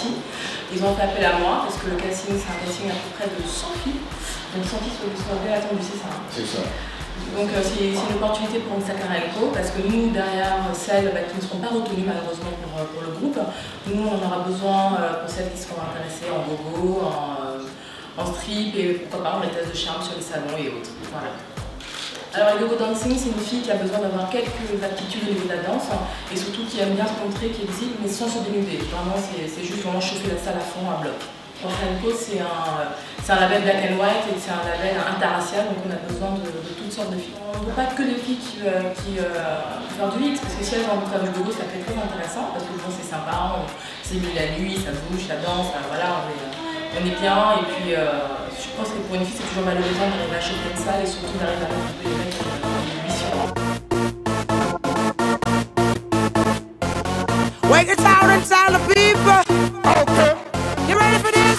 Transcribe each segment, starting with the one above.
partie. Ils ont fait appel à moi parce que le casting, c'est un casting à peu près de 100 filles. Donc 100 filles sont bien attendues, c'est ça, hein? C'est ça. Donc c'est une opportunité pour Sakarenko parce que nous, derrière celles qui ne seront pas retenues malheureusement pour le groupe, nous on aura besoin pour celles qui seront intéressées en gogo, en strip et pourquoi pas en les tests de charme sur les salons et autres. Voilà. Alors le gogo dancing, c'est une fille qui a besoin d'avoir quelques aptitudes au niveau de la danse et surtout qui aime bien se montrer, qui est visible mais sans se dénuder. Vraiment c'est juste vraiment chauffer la salle à fond à bloc. Sakarenko, c'est un label black and white et c'est un label interracial, donc on a besoin de toutes sortes de filles. On ne veut pas que des filles qui veulent faire du X, parce que si elles ont envie de faire du gogo, ça peut être très intéressant, parce que bon, c'est sympa, c'est mis la nuit, ça bouge, ça danse, voilà, on est bien, et puis je pense que pour une fille, c'est toujours valorisant d'arriver à choper une salle et surtout d'arriver à faire des mecs une mission. Wake it down and tell the people. Okay. You ready for this?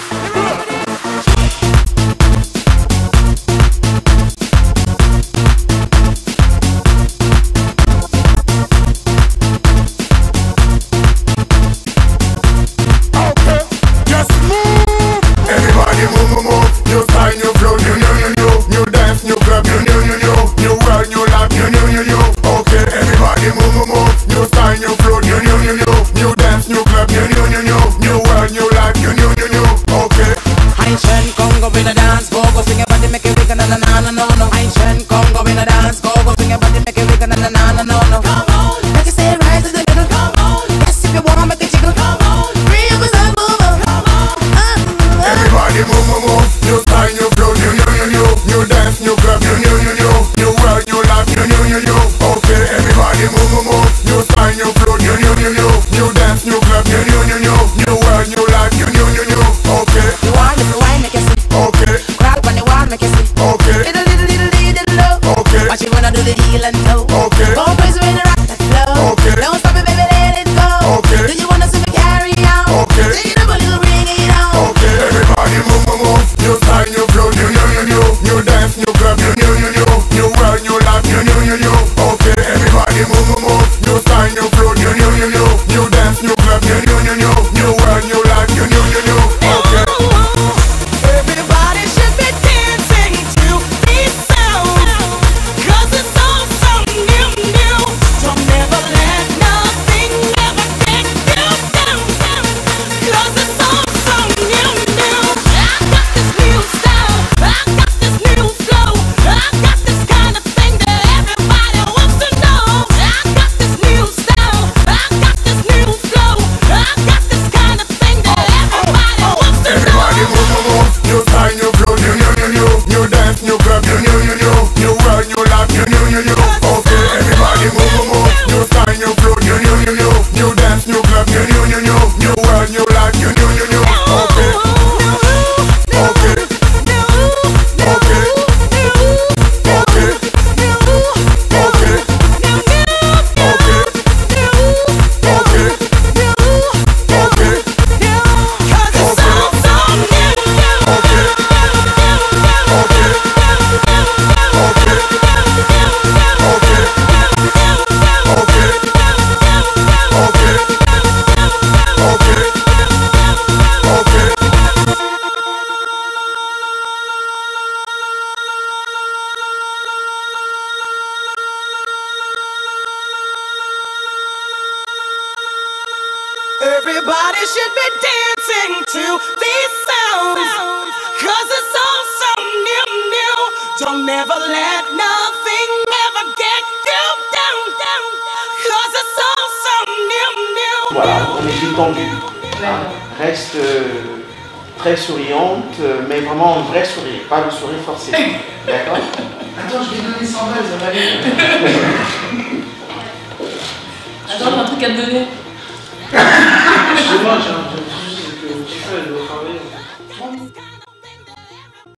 Everybody should be dancing to these sounds, 'cause it's all so new, new. Don't ever let nothing ever get you down, down, 'cause it's all so new, new. Voilà, on est détendu. Reste très souriante, mais vraiment un vrai sourire, pas le sourire forcé. D'accord? Attends, je vais donner 100 balles, ça va aller. Attends, j'ai un truc à te donner. Excusez-moi, j'ai un petit souci, c'est que mon petit frère, il doit travailler.